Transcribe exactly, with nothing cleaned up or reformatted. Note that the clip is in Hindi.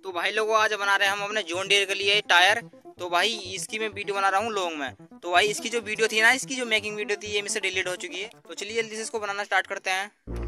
तो भाई लोगों आज बना रहे हैं हम अपने जॉन डियर के लिए टायर। तो भाई इसकी मैं वीडियो बना रहा हूँ लॉन्ग में। तो भाई इसकी जो वीडियो थी ना, इसकी जो मेकिंग वीडियो थी, ये मुझसे डिलीट हो चुकी है। तो चलिए जल्दी से इसको बनाना स्टार्ट करते हैं।